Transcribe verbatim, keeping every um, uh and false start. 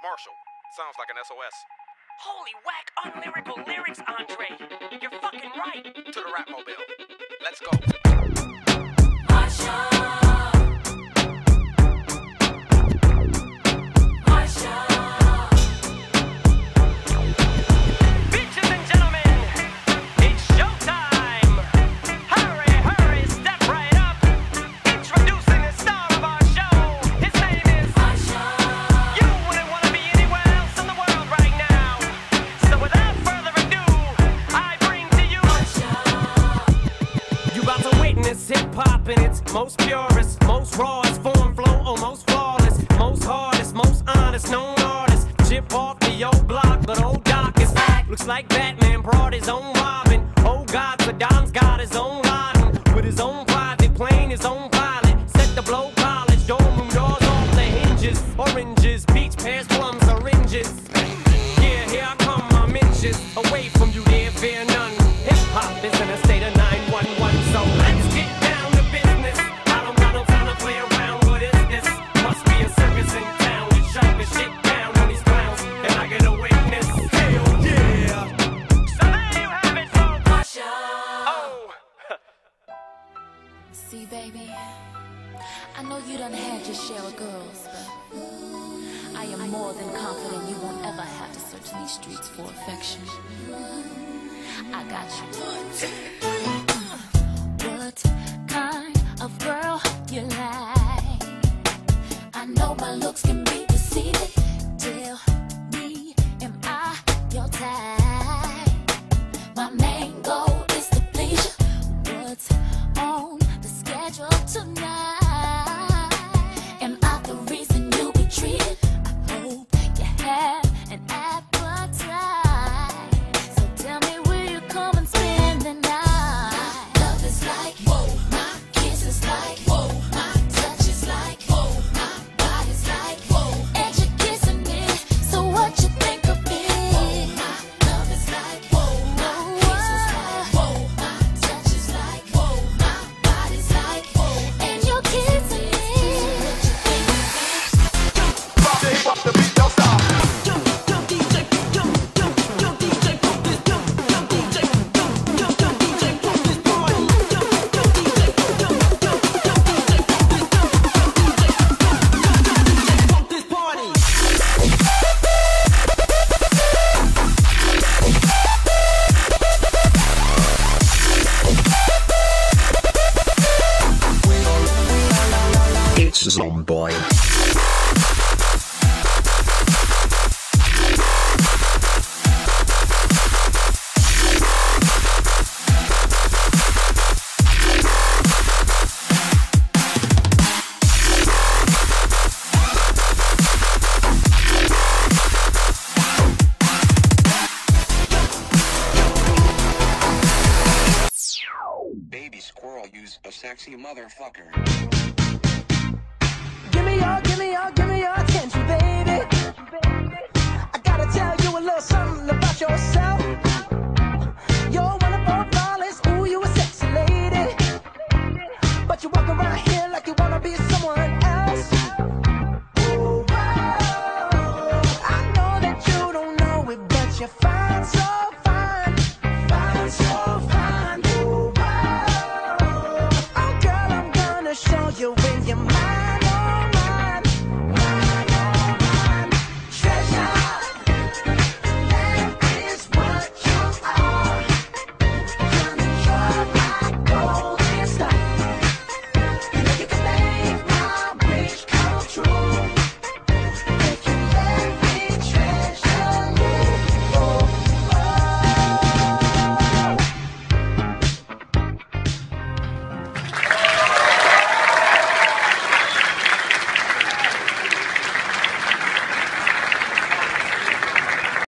Marshall, sounds like an S O S. Holy whack, unlyrical lyrics, Andre. You're fucking right. To the rap mobile. Let's go. Marshall. Hip-hop in its most purest, most rawest form, flow almost flawless, most hardest, most honest, known artist. Chip off the old block, but old Doc is back. Looks like Batman brought his own Robin. Oh God, Saddam's got his own Laden. With his own private plane, his own pilot. Set the blow polish, dorm room doors off the hinges. Oranges, peach, pears, plums, oranges. Yeah, here I come, I'm inches away from you, there fear none. Hip-hop is in a state of nine one one, so let's get down to business. I don't got no time to play around, what is this? Must be a circus in town. We shut the shit down on these clowns, and I get a witness. Hell yeah! So there you have it, folks. Masha. Oh. See, baby, I know you done had your share of girls, but I am more than confident you won't ever have to search these streets for affection. I got you. What kind of girl you like? I know my looks can be deceiving. Tell me, am I your type? My main goal is to please you. What's on the schedule tonight? Am I the reason you be treated? I hope you have an appetite. So tell me, will you come and spend the night? My love is like, whoa. My kiss is like, whoa. My touch is like, whoa. My body's like, whoa. And you're kissing me, so what you think of me? Whoa. My love is like, whoa. My kiss is like, whoa. My touch is like, whoa. My body's like, whoa. And you're kissing me, so what you think of me? The beat don't stop. It's Zomboy. Baby squirrel used a sexy motherfucker. Give me your, give me your, give me your attention, baby.